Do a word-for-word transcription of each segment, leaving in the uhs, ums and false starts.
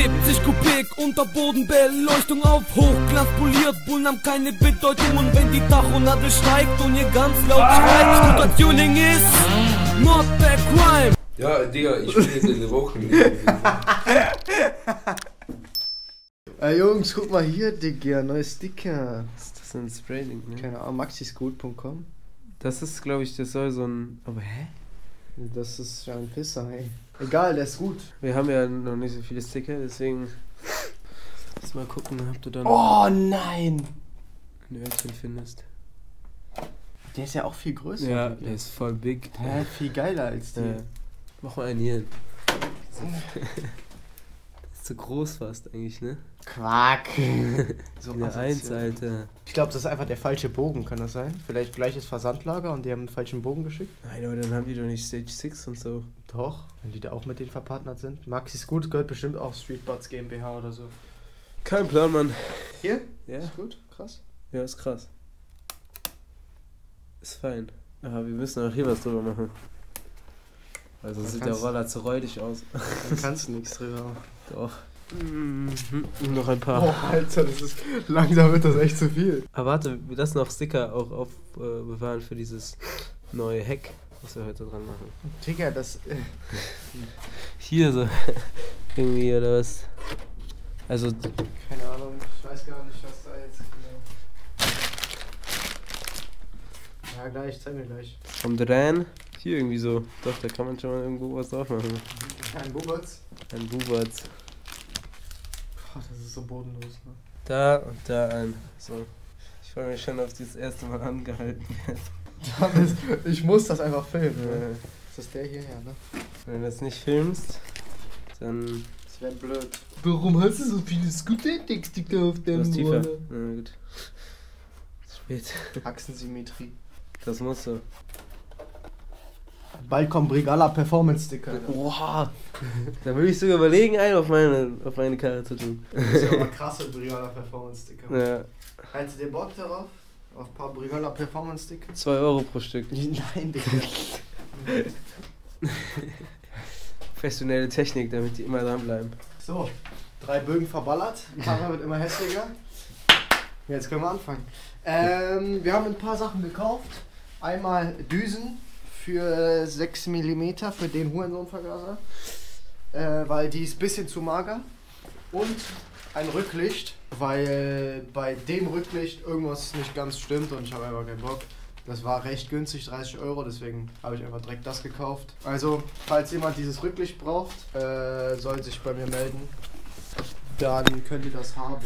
siebzig Kubik, Unterbodenbeleuchtung auf Hochglanz poliert. Bullen haben keine Bedeutung und wenn die Tachonadel steigt und ihr ganz laut schreit, guter Tuning ist not the crime. Ja, Digga, ich will jetzt in der Woche nicht. Ey Jungs, guck mal hier, Digga, neue Sticker. Was ist das denn, ein Sprayding, ne? Keine Ahnung, maxiscoot punkt com. Das ist, glaube ich, das soll so ein... Aber hä? Das ist ja ein Pisser, ey. Egal, der ist gut. Wir haben ja noch nicht so viele Sticker, deswegen... Lass mal gucken, ob du dann... Oh nein! ein Örtchen findest. Der ist ja auch viel größer. Ja, der ist voll big. Hä, viel geiler als die. Ja. Mach mal einen hier. Das ist zu groß fast eigentlich, ne? Quack. So Eine Eins, Alter. Ich glaube, das ist einfach der falsche Bogen, kann das sein? Vielleicht gleiches Versandlager und die haben einen falschen Bogen geschickt? Nein, aber dann haben die doch nicht Stage sechs und so. Doch, wenn die da auch mit denen verpartnert sind. Maxiscoot gehört bestimmt auch Streetbots GmbH oder so. Kein Plan, Mann. Hier? Ja. Ist gut, krass. Ja, ist krass. Ist fein. Aber wir müssen auch hier was drüber machen. Also Man sieht der kann's- Roller zu räudig aus. Da kannst du nichts drüber machen. Doch. Mhm. Noch ein paar. Oh, Alter, das ist. Langsam wird das echt zu viel. Aber warte, wir lassen noch Sticker auch aufbewahren äh, für dieses neue Heck, was wir heute dran machen. Digga, das. Äh, Hier so. Irgendwie oder was. Also. keine Ahnung, ich weiß gar nicht, was da jetzt genau. Ja, gleich, zeig mir gleich. Vom Drehen. Hier irgendwie so. Doch, da kann man schon mal irgendwo was drauf machen. Kein Buberts. Ein Buberts. Boah, das ist so bodenlos, ne? Da und da ein. So. Ich freue mich schon auf dieses erste Mal angehalten werden. Ich muss das einfach filmen. Ne? Äh, Ist das der hierher, ne? Wenn du das nicht filmst, dann. Das wäre blöd. Warum hast du so viele Scooter-Sticker auf Du deinem hast tiefer. Roller? Na gut. Ist spät. Achsensymmetrie. Das musst du. Bald kommt Brigala Performance Sticker. Oha! Da würde ich sogar überlegen, einen auf meine, auf meine Karre zu tun. Das ist ja aber krasse Brigala Performance Sticker. Ja. Hättest du den Bock darauf? Auf ein paar Brigala Performance Sticker? zwei Euro pro Stück. Nein, Digga. Professionelle Technik, damit die immer dranbleiben. So, drei Bögen verballert. Die Kamera wird immer hässlicher. Jetzt können wir anfangen. Ähm, wir haben ein paar Sachen gekauft. Einmal Düsen für sechs Millimeter für den Hurensohnvergaser. Äh, weil die ist ein bisschen zu mager. Und ein Rücklicht, weil bei dem Rücklicht irgendwas nicht ganz stimmt und ich habe einfach keinen Bock. Das war recht günstig, dreißig Euro, deswegen habe ich einfach direkt das gekauft. Also, falls jemand dieses Rücklicht braucht, äh, soll sich bei mir melden. Dann könnt ihr das haben.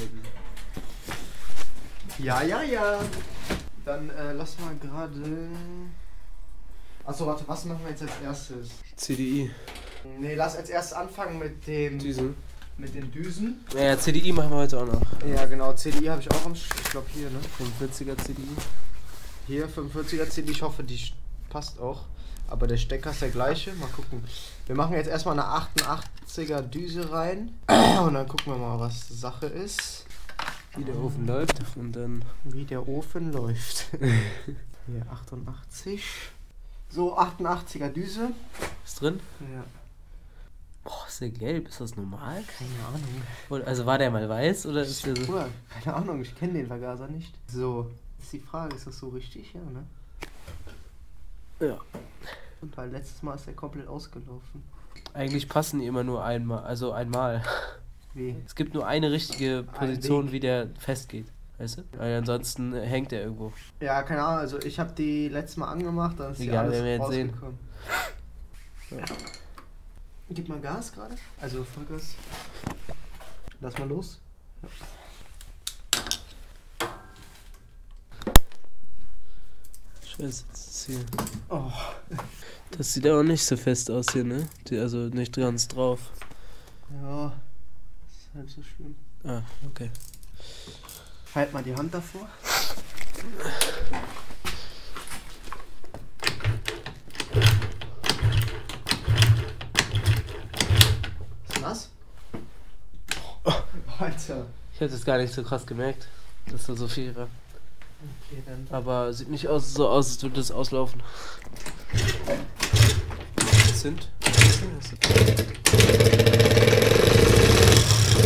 Ja, ja, ja. Dann äh, lass mal gerade... Achso, warte, was machen wir jetzt als erstes? C D I. Ne, lass als erstes anfangen mit dem... Düsen. Mit den Düsen. Ja, C D I machen wir heute auch noch. Ja, genau, C D I habe ich auch am... Sch- Ich glaube hier, ne? fünfundvierziger C D I. Hier, fünfundvierziger C D I, ich hoffe, die passt auch. Aber der Stecker ist der gleiche. Mal gucken. Wir machen jetzt erstmal eine achtundachtziger Düse rein. Und dann gucken wir mal, was Sache ist. Wie der Ofen läuft und dann... Wie der Ofen läuft. Hier, achtundachtzig. So, achtundachtziger Düse. Ist drin? Ja. Oh, ist der gelb? Ist das normal? Keine Ahnung. Oder, also war der mal weiß oder ist der so... Bruder, keine Ahnung, ich kenne den Vergaser nicht. So, ist die Frage, ist das so richtig? Ja, ne? Ja. Und weil letztes Mal ist der komplett ausgelaufen. Eigentlich passen die immer nur einmal, also einmal. Wie? Es gibt nur eine richtige Position, Weg. wie der festgeht. Weißt du? Weil ansonsten hängt er irgendwo. Ja, keine Ahnung, also ich habe die letztes Mal angemacht, dann ist die Egal, alles werden wir jetzt sehen. rausgekommen. Ja. Gib mal Gas gerade. Also Vollgas. Lass mal los. Ja. Scheiße, das ist hier. Oh. Das sieht aber nicht so fest aus hier, ne? Die, also nicht ganz drauf. Ja, ist halb so schlimm. Ah, okay. Halt mal die Hand davor. Ist nass? Oh, Alter. Ich hätte es gar nicht so krass gemerkt, dass da so viel war. Okay, dann. Aber sieht nicht aus, so aus, als würde das auslaufen. Sind?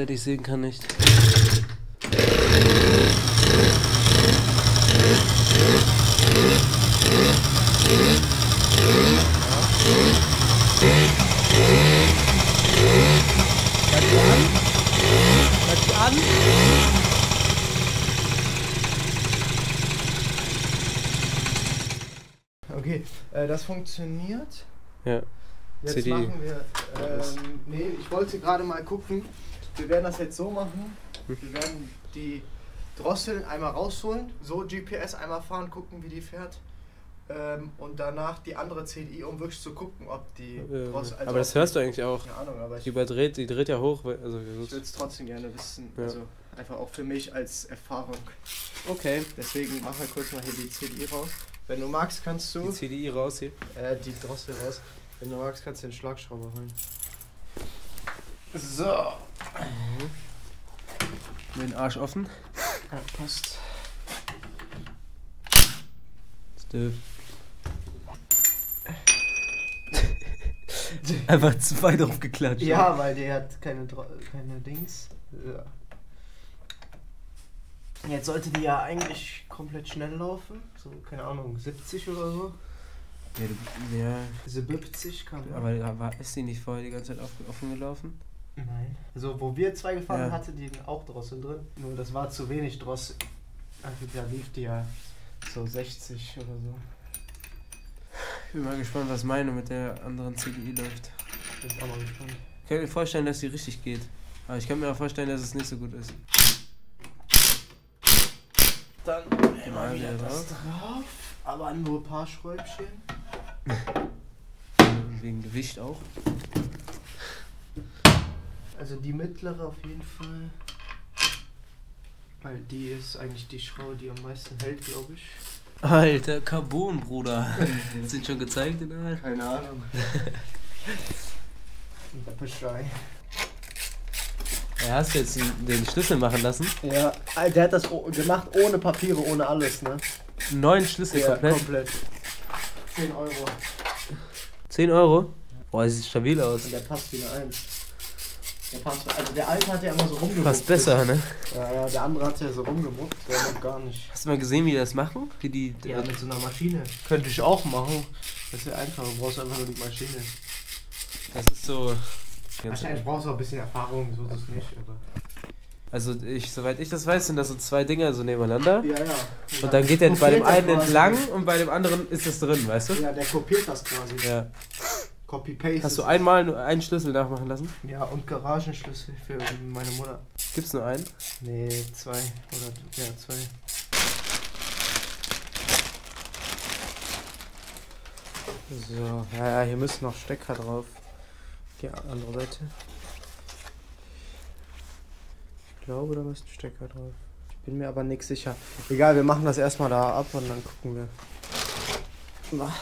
soweit ich sehen kann, nicht. Bleib die an. Bleib die an. Okay, äh, das funktioniert. Ja. Jetzt C D I. machen wir, ähm, nee, ich wollte gerade mal gucken, wir werden das jetzt so machen, wir werden die Drossel einmal rausholen, so G P S einmal fahren, gucken wie die fährt ähm, und danach die andere C D I, um wirklich zu gucken, ob die Ähm, Drossel... Also aber das hörst du eigentlich auch. Keine Ahnung, aber ich, Die überdreht, die dreht ja hoch. weil- Also, ich würde es trotzdem gerne wissen, Ja. also einfach auch für mich als Erfahrung. okay. Deswegen machen wir kurz mal hier die C D I raus. Wenn du magst, kannst du Die C D I raus hier. äh, die Drossel raus. Wenn du magst, kannst du den Schlagschrauber holen. So. Mit den Arsch offen. Ja, passt. Stiff. Einfach zwei drauf geklatscht. Ja, weil der hat keine, Dro keine Dings. Ja. Jetzt sollte die ja eigentlich komplett schnell laufen. So, keine Ahnung, siebzig oder so. Ja, du, ja. siebzig kann man. Aber war, ist die nicht vorher die ganze Zeit auf, offen gelaufen? Nein. Also, wo wir zwei gefahren Ja. haben, hatte die auch Drossel drin. Nur das war zu wenig Drossel. Also, da lief die ja so sechzig oder so. Ich bin mal gespannt, was meine mit der anderen C D I läuft. Bin ich auch mal gespannt. Ich kann mir vorstellen, dass die richtig geht. Aber ich kann mir auch vorstellen, dass es nicht so gut ist. Dann Mal wieder drauf. drauf. Aber nur ein paar Schräubchen. Wegen Gewicht auch. Also die mittlere auf jeden Fall. Weil die ist eigentlich die Schraube, die am meisten hält, glaube ich. Alter, Carbon, Bruder. Sind schon gezeigt in der Hand? Keine Ahnung. Bescheid. Ja, hast du jetzt den, den Schlüssel machen lassen? Ja, der hat das o- gemacht ohne Papiere, ohne alles, ne? Neun Schlüssel Ja, komplett. komplett. zehn Euro. zehn Euro? Boah, das sieht stabil aus. Und der passt wie eine Eins. Der passt, also der alte hat ja immer so rumgemuckt. Fast besser, ne? Ja, ja, der andere hat ja so rumgemuckt, der noch gar nicht. Hast du mal gesehen, wie die das machen? Wie die. Ja, mit so einer Maschine. Könnte ich auch machen. Das ist ja einfach, du brauchst einfach nur die Maschine. Das ist so. Wahrscheinlich brauchst du auch ein bisschen Erfahrung, so ist es nicht, aber... Also ich, soweit ich das weiß, sind das so zwei Dinger so nebeneinander. Ja, ja. Und dann geht der bei dem kopiert er einen quasi. entlang und bei dem anderen ist das drin, weißt du? Ja, der kopiert das quasi. Ja. Copy-Paste. Hast du einmal nur einen Schlüssel nachmachen lassen? Ja, und Garagenschlüssel für meine Mutter. Gibt's nur einen? Nee, zwei. Oder, ja, zwei. So, ja, ja, hier müssen noch Stecker drauf. Die andere Seite. Ich glaube, da müssen Stecker drauf. Ich bin mir aber nicht sicher. Egal, wir machen das erstmal da ab und dann gucken wir. Na.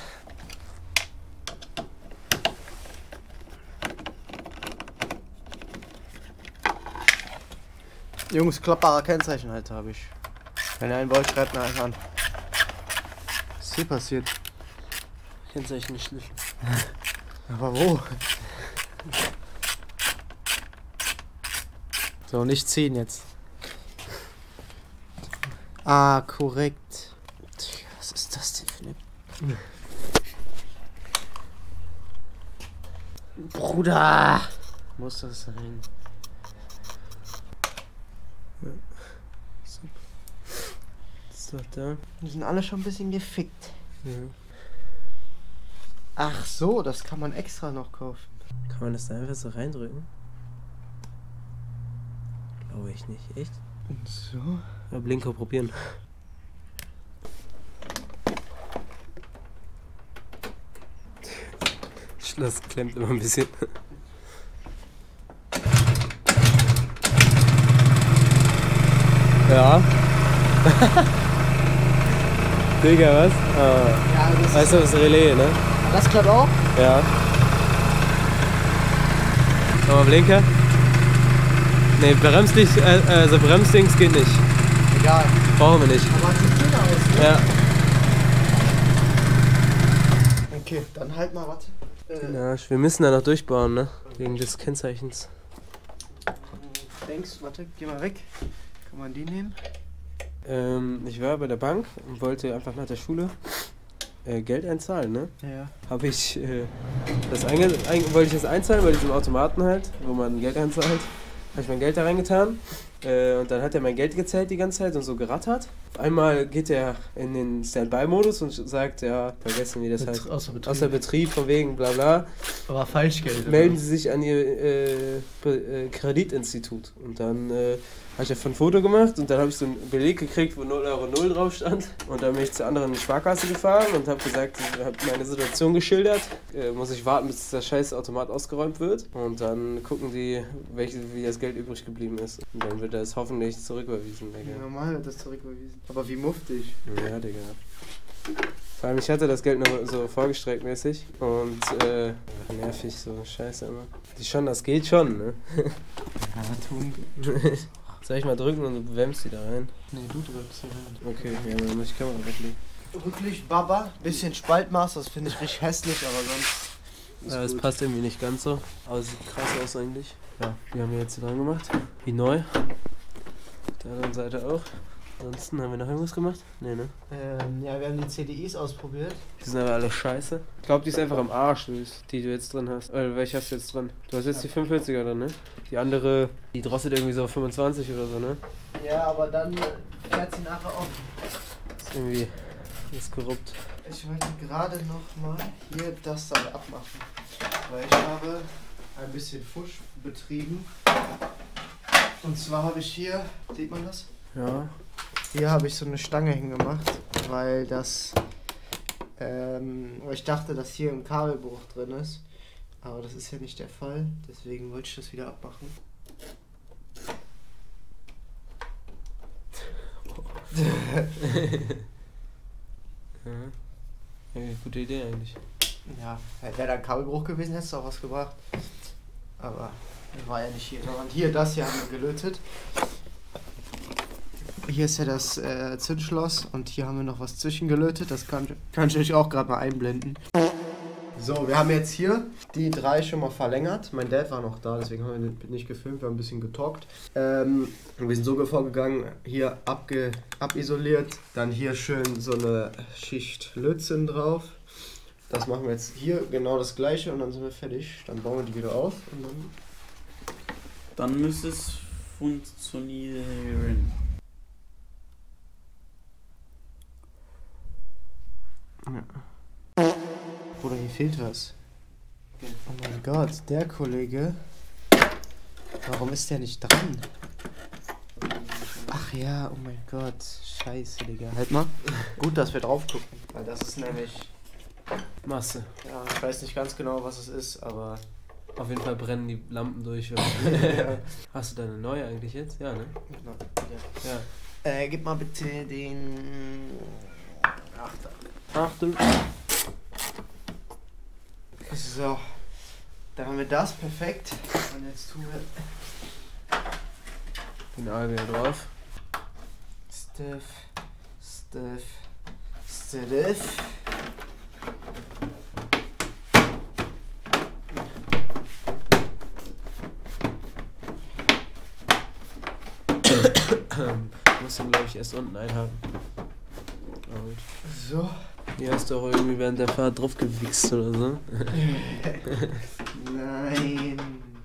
Jungs, klappbarer Kennzeichenhalter habe ich. Wenn ihr einen wollt, schreibt mir einfach an. Was ist hier passiert? Kennzeichen geschliffen. Aber wo? So, nicht ziehen jetzt. Ah, korrekt. Tja, was ist das denn für eine... Bruder! Muss das sein? Ja. So. Ist doch da. Die sind alle schon ein bisschen gefickt. Ja. Ach so, das kann man extra noch kaufen. Kann man das da einfach so reindrücken? Glaube ich nicht. Echt? Und so? Ja, Blinker probieren. Das Schloss klemmt immer ein bisschen. Ja. Digga, was? Ah. Ja, das, Weißt du, das Relais, ne? das klappt auch? Ja. Nochmal Blinker. Ne, Bremslicht, äh, also Bremsdings geht nicht. Egal. Brauchen wir nicht. Aber sieht schön aus, ne? Ja. Okay, dann halt mal, warte. Äh, Ja, wir müssen da noch durchbauen, ne? Wegen des Kennzeichens. denkst, warte, geh mal weg. Kann man die nehmen? Ähm, ich war bei der Bank und wollte einfach nach der Schule äh, Geld einzahlen, ne? Ja. Habe ich äh, das einge ein wollte ich das einzahlen bei diesem Automaten halt, wo man Geld einzahlt. Habe ich mein Geld da reingetan. Äh, und dann hat er mein Geld gezählt die ganze Zeit und so gerattert. Auf einmal geht er in den Standby-Modus und sagt, ja, vergessen wie das heißt. Außer Betrieb. Außer Betrieb, von wegen bla bla. Aber Falschgeld. Melden Sie sich an Ihr äh, Be- äh, Kreditinstitut. Und dann äh, habe ich davon ein Foto gemacht und dann habe ich so einen Beleg gekriegt, wo null Euro null drauf stand. Und dann bin ich zur anderen Sparkasse gefahren und habe gesagt, ich habe meine Situation geschildert. Äh, muss ich warten, bis der scheiß Automat ausgeräumt wird. Und dann gucken die, welche, wie das Geld übrig geblieben ist. Und dann wird das hoffentlich zurücküberwiesen, Digga. Ja, normal wird das zurücküberwiesen. Aber wie mufftig. Ja, Digga. Vor allem, ich hatte das Geld noch so vorgestreckt mäßig und äh, nervig, so scheiße immer. Die schon, das geht schon, ne? Ja, tun. Soll ich mal drücken und du wämmst die da rein? Nee, du drückst hier rein. Okay, ja, dann muss ich die Kamera weglegen. Rücklicht Baba, bisschen Spaltmaß, das finde ich richtig hässlich, aber sonst. Ja, es passt irgendwie nicht ganz so, aber es sieht krass aus eigentlich. Ja, die haben wir jetzt hier dran gemacht. Wie neu. Auf der anderen Seite auch. Ansonsten haben wir noch irgendwas gemacht? Nee, ne? Ähm, ja, wir haben die C D Is ausprobiert. Die sind aber alle scheiße. Ich glaube, die ist einfach am Arsch, die du jetzt drin hast. Äh, welche hast du jetzt drin? Du hast jetzt die fünfundvierziger drin, ne? Die andere, die drosselt irgendwie so auf fünfundzwanzig oder so, ne? Ja, aber dann fährt sie nachher auf. Ist irgendwie, ist korrupt. Ich wollte gerade noch mal hier das dann abmachen. Weil ich habe ein bisschen Fusch betrieben. Und zwar habe ich hier, sieht man das? Ja. Hier habe ich so eine Stange hingemacht, weil das, ähm, ich dachte, dass hier ein Kabelbruch drin ist, aber das ist ja nicht der Fall, deswegen wollte ich das wieder abmachen. Ja. Ja, gute Idee eigentlich. Ja, wäre da ein Kabelbruch gewesen, hätte es auch was gebracht, aber war ja nicht hier, sondern hier, das hier haben wir gelötet. Hier ist ja das äh, Zündschloss und hier haben wir noch was zwischengelötet. Das kann, kann ich euch auch gerade mal einblenden. So, wir haben jetzt hier die drei schon mal verlängert. Mein Dad war noch da, deswegen haben wir nicht gefilmt, wir haben ein bisschen getalkt. Ähm, wir sind so vorgegangen, hier abge, abisoliert, dann hier schön so eine Schicht Lötzinn drauf. Das machen wir jetzt hier genau das gleiche und dann sind wir fertig. Dann bauen wir die wieder auf und dann... Dann müsste es funktionieren. Ja. Bruder, hier fehlt was. Oh mein Gott, der Kollege. Warum ist der nicht dran? Ach ja, oh mein Gott. Scheiße, Digga. Halt mal. Gut, dass wir drauf gucken. Weil das ist nämlich... Masse. Ja, ich weiß nicht ganz genau, was es ist, aber... Auf jeden Fall brennen die Lampen durch. Ja. Hast du deine neue eigentlich jetzt? Ja, ne? Ja. Ja. Äh, gib mal bitte den... Achter. Achtung. So. Dann haben wir das, perfekt. Und jetzt tun wir... Den Aal wieder drauf. Stiff, stiff, stiff. Musst du, glaube ich, erst unten einhaken. Gut. So. Hier hast du auch irgendwie während der Fahrt drauf gewichst oder so. Nein.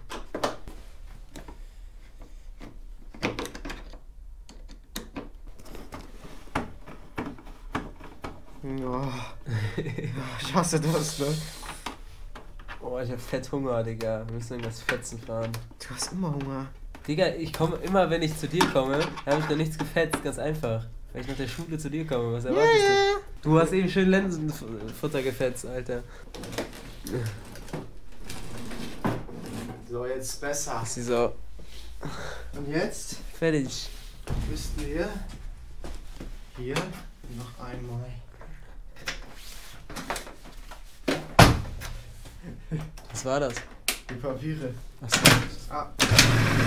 Oh. Ich hasse das, ne? Oh, ich hab fett Hunger, Digga. Wir müssen irgendwas Fetzen fahren. Du hast immer Hunger. Digga, ich komme immer, wenn ich zu dir komme, habe ich noch nichts gefetzt, ganz einfach. Weil ich nach der Schule zu dir komme, was erwartest Yeah. du? Du hast eben schön Linsenfutter gefetzt, Alter. So, jetzt besser. Ist die so Und jetzt fertig. müssten wir hier noch einmal. Was war das? Die Papiere. Achso. Ah.